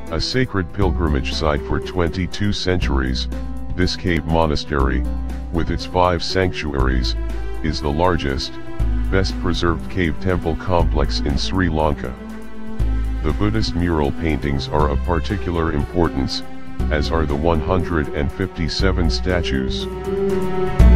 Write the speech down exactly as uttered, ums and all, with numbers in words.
A sacred pilgrimage site for twenty-two centuries, this cave monastery, with its five sanctuaries, is the largest, best preserved cave temple complex in Sri Lanka. The Buddhist mural paintings are of particular importance, as are the one hundred fifty-seven statues.